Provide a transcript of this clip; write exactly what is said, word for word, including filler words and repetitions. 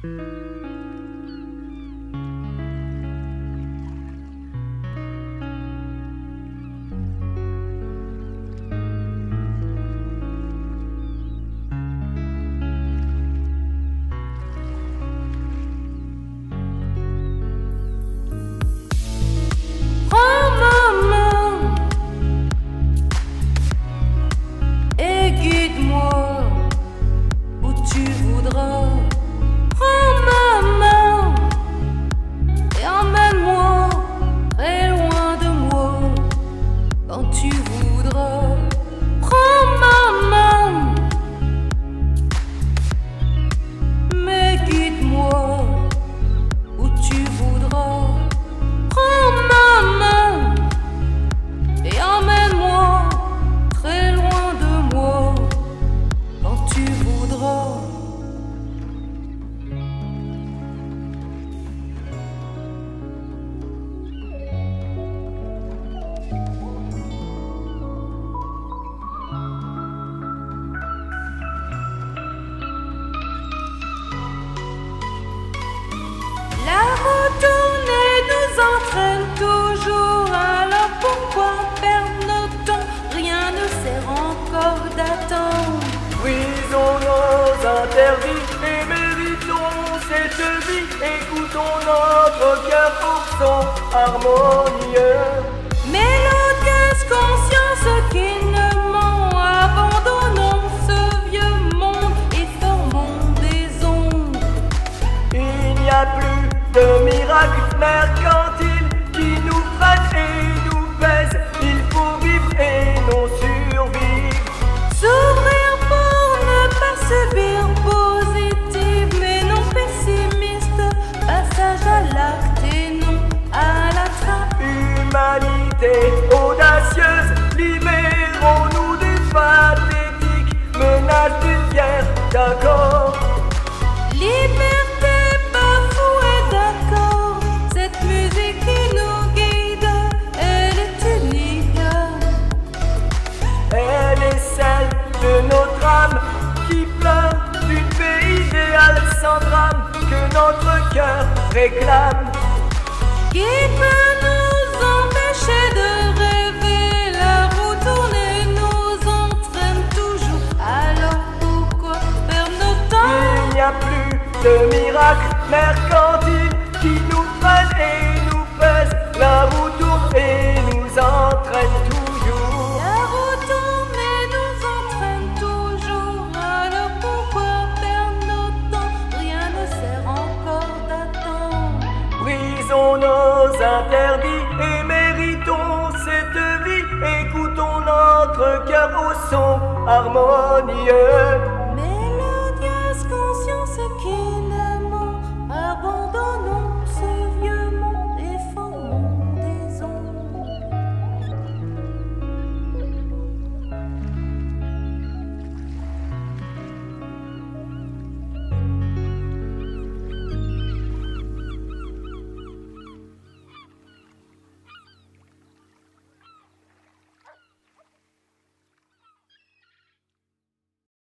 Toujours, alors pourquoi perdre notre temps? Rien ne sert encore d'attendre. Brisons nos interdits et méritons cette vie. Écoutons notre cœur pour son harmonieux. Mélodieuse conscience qui ne ment, abandonnons ce vieux monde et formons des ondes. Il n'y a plus de miracle mercantile qui nous freinent et nous pèsent. Il faut vivre et non survivre. S'ouvrir pour ne pas subir, positive mais non pessimiste. Passage à l'acte et non à la trappe. Humanité audacieuse, libérons-nous des pathétiques menaces d'une guerre d'accord. Liberté bafouée d'accord. Cette musique qui nous guide, elle est unique. Elle est celle de notre âme qui pleure d'une paix idéale sans drame que notre cœur réclame. Qui peut nous empêcher de rêver? La roue tournée nous entraîne toujours. Alors pourquoi perdre notre temps? Il n'y a plus de miracle mercantile qui nous freine et nous pèse. La roue tourne et nous entraîne toujours. La roue tourne et nous entraîne toujours. Alors pourquoi perdre notre temps? Rien ne sert encore d'attendre. Brisons nos interdits et méritons cette vie. Écoutons notre cœur au son harmonieux.